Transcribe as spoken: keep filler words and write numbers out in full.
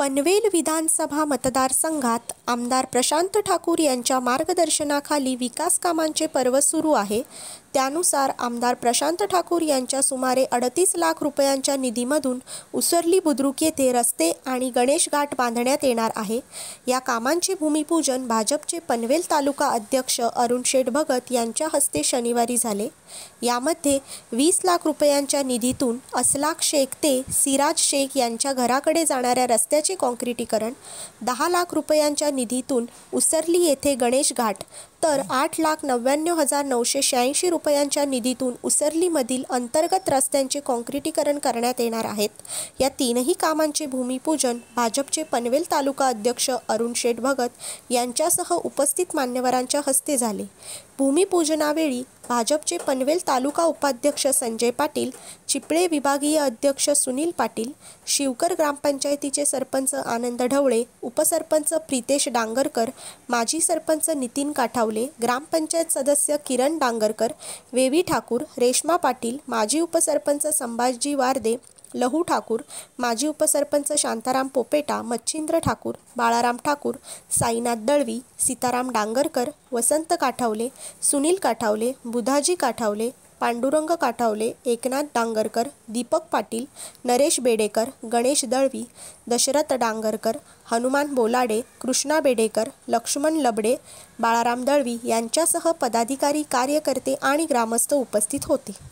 पनवेल विधानसभा मतदारसंघात आमदार प्रशांत ठाकूर यांच्या मार्गदर्शनाखाली विकास कामांचे पर्व सुरू आहे। त्यानुसार आमदार प्रशांत ठाकूर यांच्या सुमारे अडतीस लाख रुपयांच्या निधीमधून उसरली बुद्रुक येथे रस्ते आणि गणेश घाट बांधण्यात येणार आहे। या कामांचे भूमिपूजन भाजपचे पनवेल तालुका अध्यक्ष अरुण शेठ भगत यांच्या हस्ते शनिवारी झाले। यामध्ये वीस लाख रुपयांच्या निधीतून असलाक शेख ते सिराज शेख यांच्या घराकडे जाणाऱ्या रस्त्याचे काँक्रिटीकरण, दहा लाख रुपयांच्या निधीतून उसरली येथे गणेश घाट, तर आठ लाख नव्याण्णव हजार नऊशे शहाऐंशी रुपयांच्या निधीतून उसरलीमधील अंतर्गत रस्त्यांचे काँक्रिटीकरण करण्यात येणार आहेत। या तीनही कामांचे भूमिपूजन भाजपचे पनवेल तालुका अध्यक्ष अरुण शेठ भगत यांच्यासह उपस्थित मान्यवरांच्या हस्ते झाले। भूमिपूजनावेळी भाजपचे पनवेल तालुका उपाध्यक्ष संजय पाटील, चिपळे विभागीय अध्यक्ष सुनील पाटील, शिवकर ग्रामपंचायतीचे सरपंच आनंद ढवळे, उपसरपंच प्रितेश डांगरकर, माजी सरपंच नितीन काठावले, ग्रामपंचायत सदस्य किरण डांगरकर, वेवी ठाकूर, रेश्मा पाटील, माजी उपसरपंच संभाजी वारदे, लहू ठाकूर, माजी उपसरपंच शांताराम पोपेटा, मच्छिंद्र ठाकूर, बाळाराम ठाकूर, साईनाथ दळवी, सीताराम डांगरकर, वसंत काठावले, सुनील काठावले, बुधाजी काठावले, पांडुरंग काठावले, एकनाथ डांगरकर, दीपक पाटील, नरेश बेडेकर, गणेश दळवी, दशरथ डांगरकर, हनुमान बोलाडे, कृष्णा बेडेकर, लक्ष्मण लबडे, बाळाराम दळवी यांच्यासह पदाधिकारी, कार्यकर्ते आणि ग्रामस्थ उपस्थित होते।